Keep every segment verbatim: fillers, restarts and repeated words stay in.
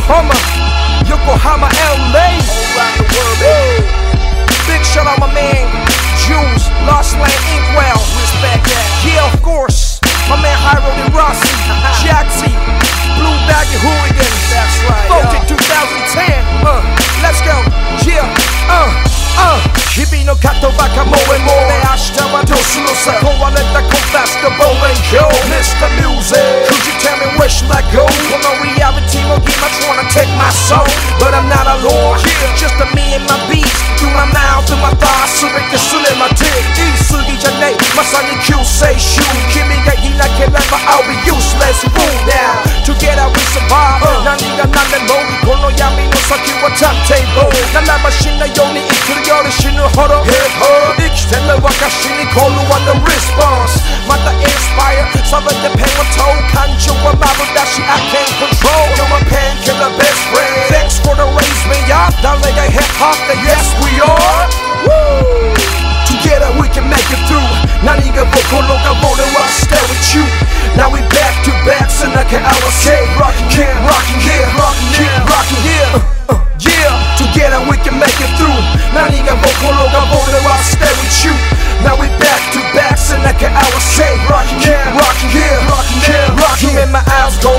Oklahoma, Yokohama, L A, all around the world, baby. Big shout out my man, Jules, Lost Land, Inkwell, respect that. Yeah, of course, my man Hyro and Rossi, Jaxie, Blue Baggy Hooligans, that's right. Voted two thousand ten, uh, let's go, yeah, uh, uh. 日々のカットばかもえもえ明日はどうするさ壊れたコンパスと望遠鏡 Mister Music Could you tell me where should I go このリアリティも今 trying to take my soul But I'm not alone yeah. Just a me and my beats Through my mouth, through my thighs 全てすれまで言い過ぎじゃねえまさに救世主君がいなければ I'll be useless Fool now Together we survive、uh. 何が何でもこの闇の先はタイムテーブルならば死なように生きるより死ぬほど生きてる証に Call on the response また inspire されてペンを問う感情はまぶだし I can't control You're my painkiller best friend Thanks for the raise me up 誰が hip hop で Yes we are Woo! Together we can make it through 何が心が俺は stay with you Now we back to back 背中合わせ Rockin' here, rockin' here, rockin' here, rockin' here uh, uh, Yeah, together we can make it through 何が心が俺は stay with you Now we back to back 背中合わせ Rockin' here, rockin' here, rockin' here, rockin' here My eyes gone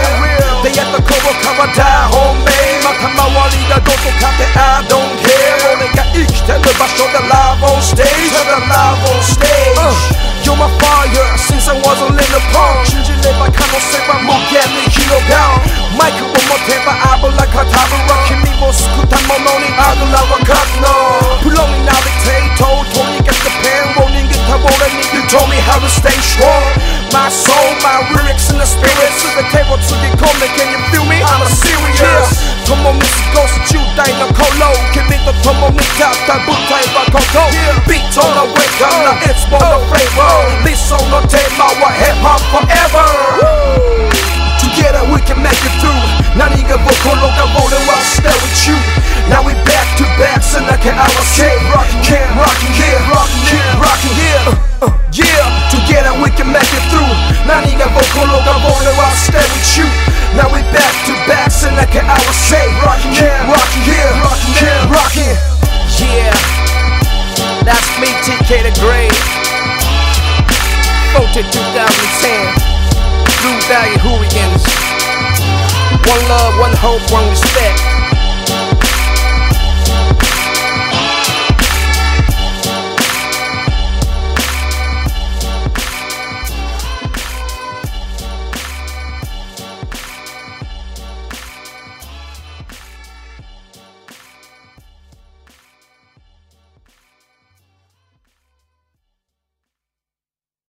red 出会った頃から大本命また周りがどこかで I don't care 俺が生きてる場所で live on stage live on stage、uh. You're my fire since I wasn't in the pond 信じれば可能性は無限に広がるマイクを持てば油がたぶら君を救ったものにあぐらはかくのプロになりていととにかくペンを握った俺に You told me how to stay strong My soul, my lyrics and the spirit 全てをつぎ込んで Can you feel me? I'm a serious 共に過ごすじゅう代の頃君と共に立った舞台はここ Beat on the way から It's for the flavor 理想のテーマは Hip Hop forever Together we can make it through 何が心が俺は Stay with you Now we back to back 背中合わせ Rockin' here, rockin' here, rockin' here, rockin' here uh, uh, Yeah, together we can make it through 何が心が俺は Stay with you Now we back to back 背中合わせ Rockin' here, rockin' here, rockin' here, rockin' Yeah, that's me T K the Great Voted two thousand ten Blue Baggy Hooligans One love, one hope, one respect